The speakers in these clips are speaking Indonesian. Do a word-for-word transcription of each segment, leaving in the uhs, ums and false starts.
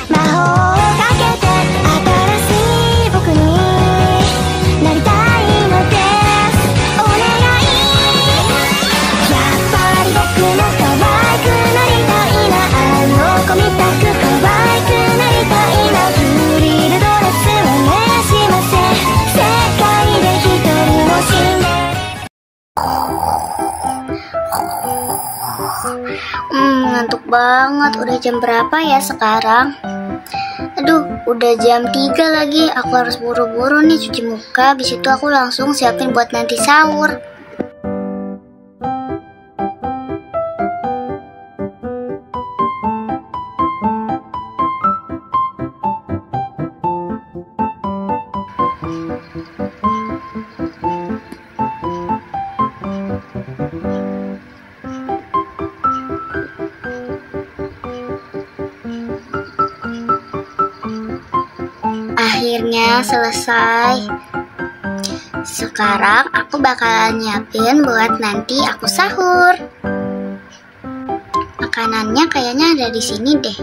魔法をかけて新しい僕になりたいのです。お願い。やっぱり僕も可愛くなりたいな。あの子みたく可愛くなりたいな。フリルドレスお願いしません。世界で一人のシンデレラ。Hmm, ngantuk banget. Udah jam berapa ya sekarang? Aduh, udah jam tiga lagi. Aku harus buru-buru nih cuci muka. Habis itu aku langsung siapin buat nanti sahur. Akhirnya selesai. Sekarang aku bakalan nyiapin buat nanti aku sahur. Makanannya kayaknya ada di sini deh.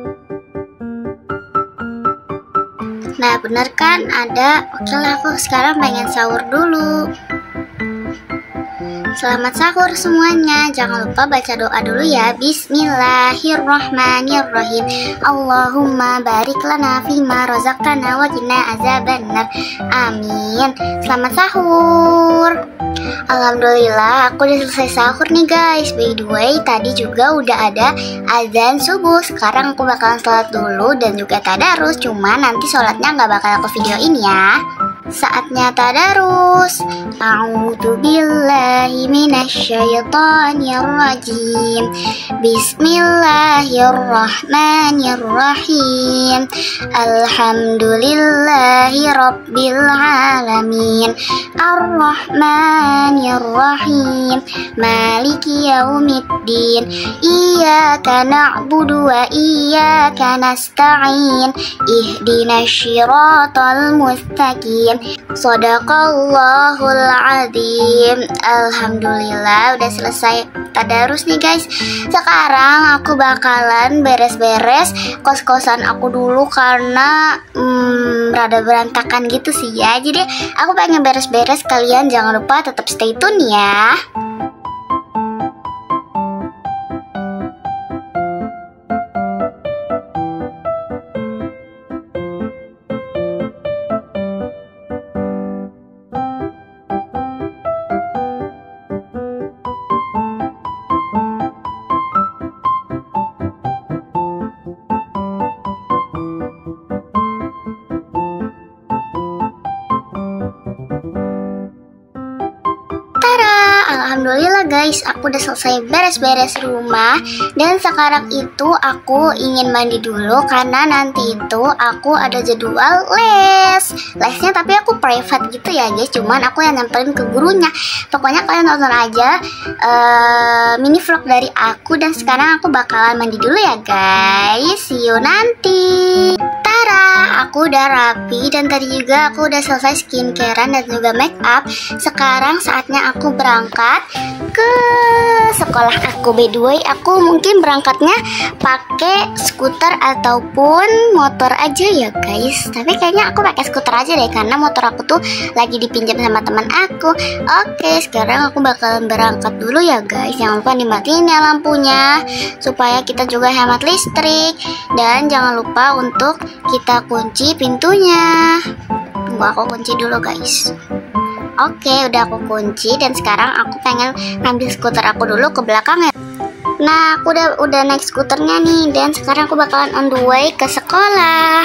Nah, bener kan? Ada. Oke lah, aku sekarang pengen sahur dulu. Selamat sahur semuanya. Jangan lupa baca doa dulu ya. Bismillahirrahmanirrahim. Allahumma barik lana fima razaqtana wa qina azabannar. Amin. Selamat sahur. Alhamdulillah aku udah selesai sahur nih guys. By the way, tadi juga udah ada azan subuh. Sekarang aku bakalan sholat dulu dan juga tadarus. Cuma nanti sholatnya nggak bakal aku videoin ya. Saatnya tadarus. A'udzu billahi minasyaitonir rajim. Bismillahirrahmanirrahim. Alhamdulillahi rabbil alamin. Ar-Rahmanir-Rahim. Maliki yaumiddin. Iyyaka na'budu wa iyyaka nasta'in. Ihdinas syiratal mustaqim. Shadaqallahul azim. Alhamdulillah udah selesai tadarus nih guys. Sekarang aku bakalan beres-beres kos-kosan aku dulu karena hmm, rada berantakan gitu sih ya. Jadi aku pengen beres-beres. Kalian jangan lupa tetap stay tune ya. Alhamdulillah guys, aku udah selesai beres-beres rumah. Dan sekarang itu aku ingin mandi dulu karena nanti itu aku ada jadwal les. Lesnya tapi aku private gitu ya guys. Cuman aku yang nyamperin ke gurunya. Pokoknya kalian nonton aja uh, mini vlog dari aku. Dan sekarang aku bakalan mandi dulu ya guys. See you nanti. Tara, aku udah rapi dan tadi juga aku udah selesai skincarean dan juga make up. Sekarang saatnya aku berangkat ke sekolah aku. By the way, aku mungkin berangkatnya pakai skuter ataupun motor aja ya guys. Tapi kayaknya aku pakai skuter aja deh karena motor aku tuh lagi dipinjam sama teman aku. Oke, sekarang aku bakalan berangkat dulu ya guys. Jangan lupa dimatiin ya lampunya supaya kita juga hemat listrik. Dan jangan lupa untuk kita kunci pintunya. Tunggu aku kunci dulu guys. Oke, udah aku kunci dan sekarang aku pengen ngambil skuter aku dulu ke belakang ya. Nah, aku udah udah naik skuternya nih dan sekarang aku bakalan on the way ke sekolah.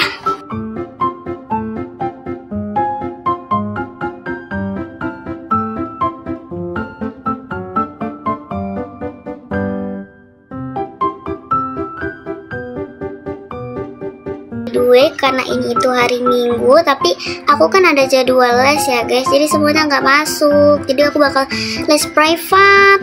Dua karena ini itu hari Minggu, tapi aku kan ada jadwal les ya guys, jadi semuanya nggak masuk, jadi aku bakal les private.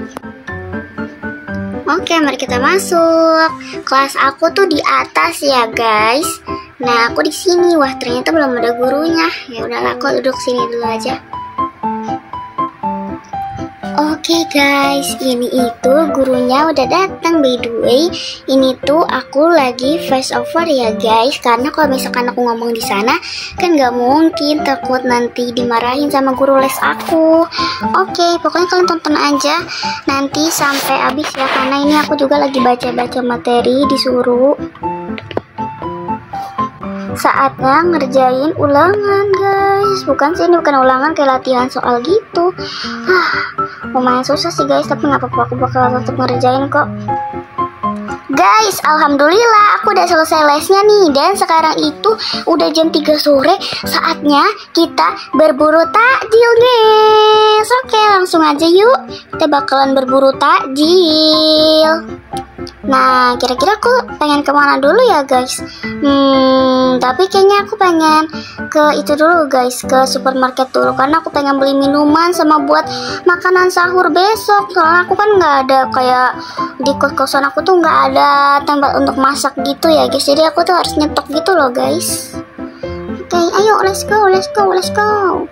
Oke, mari kita masuk. Kelas aku tuh di atas ya guys. Nah, aku di sini. Wah, ternyata belum ada gurunya. Ya udahlah, aku duduk sini dulu aja. Oke guys, ini itu gurunya udah datang. By the way, ini tuh aku lagi face over ya guys, karena kalau misalkan aku ngomong di sana kan nggak mungkin, takut nanti dimarahin sama guru les aku. Oke, pokoknya kalian tonton aja nanti sampai habis ya, karena ini aku juga lagi baca-baca materi disuruh. Saatnya ngerjain ulangan guys. Bukan sih, ini bukan ulangan, kayak latihan soal gitu. ah, Lumayan susah sih guys, tapi nggak apa-apa, aku bakal tetap ngerjain kok. Guys, alhamdulillah aku udah selesai lesnya nih. Dan sekarang itu udah jam tiga sore. Saatnya kita berburu takjil guys. Oke, langsung aja yuk, kita bakalan berburu takjil. Nah, kira-kira aku pengen kemana dulu ya guys? Hmm, tapi kayaknya aku pengen ke itu dulu guys, ke supermarket dulu, karena aku pengen beli minuman sama buat makanan sahur besok. Soalnya aku kan nggak ada, kayak di kos-kosan aku tuh nggak ada tempat untuk masak gitu ya guys. Jadi aku tuh harus nyetok gitu loh guys. Oke, ayo let's go, let's go, let's go.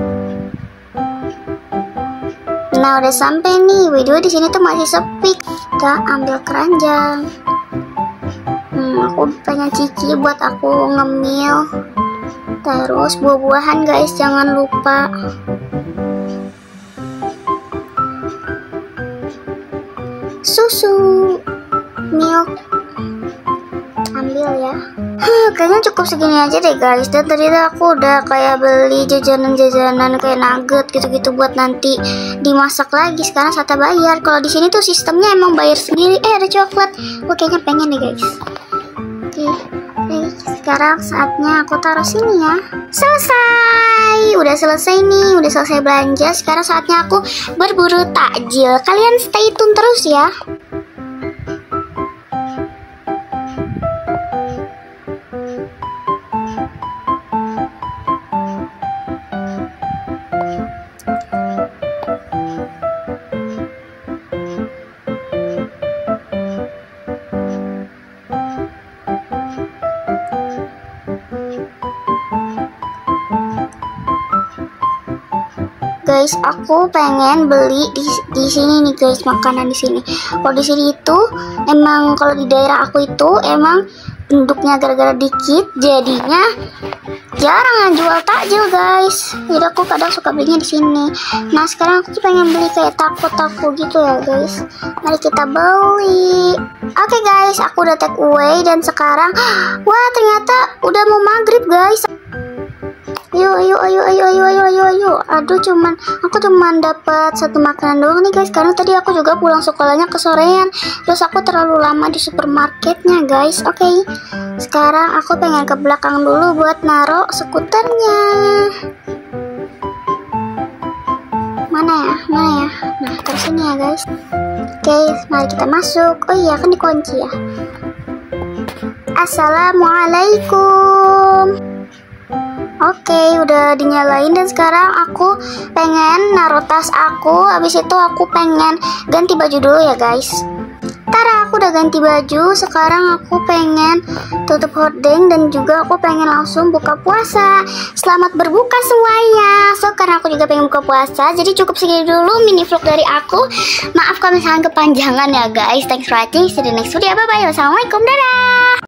Nah, udah sampai nih. Video di sini tuh masih sepi. Kita ambil keranjang. Hmm, aku pengen cici buat aku ngemil. Terus buah-buahan guys, jangan lupa. Susu, milk, ambil ya. Huh, kayaknya cukup segini aja deh guys. Dan tadi aku udah kayak beli jajanan-jajanan kayak nugget gitu-gitu buat nanti dimasak lagi. Sekarang saatnya bayar. Kalau di sini tuh sistemnya emang bayar sendiri. Eh, ada coklat. Gue kayaknya pengen nih guys. Oke, okay. Sekarang saatnya aku taruh sini ya. Selesai. Udah selesai nih. Udah selesai belanja. Sekarang saatnya aku berburu takjil. Kalian stay tune terus ya. Guys, aku pengen beli di, di sini nih guys, makanan di sini. Kalau di sini itu emang, kalau di daerah aku itu emang penduduknya gara-gara dikit, jadinya jarang yang jual takjil guys. Jadi aku kadang suka belinya di sini. Nah, sekarang aku pengen beli kayak taco-taco gitu ya guys. Mari kita beli. Oke okay, guys, aku udah take away dan sekarang, wah ternyata udah mau maghrib guys. Ayo, ayo, ayo, ayo, ayo, ayo, ayo, ayo. Aduh, cuman aku cuman dapat satu makanan doang nih guys. Karena tadi aku juga pulang sekolahnya kesorean. Terus aku terlalu lama di supermarketnya guys. Oke, okay. Sekarang aku pengen ke belakang dulu buat naruh skuternya. Mana ya, mana ya? Nah, terus sini ya guys. Oke, okay, mari kita masuk. Oh iya, kan dikunci ya. Assalamualaikum. Oke, okay, udah dinyalain dan sekarang aku pengen naruh tas aku. Habis itu aku pengen ganti baju dulu ya guys. Tara, aku udah ganti baju. Sekarang aku pengen tutup hordeng dan juga aku pengen langsung buka puasa. Selamat berbuka semuanya. So, karena aku juga pengen buka puasa, jadi cukup segini dulu mini vlog dari aku. Maaf kalau misalnya kepanjangan ya guys. Thanks for watching. See you next video. Bye bye. Wassalamualaikum. Dadah.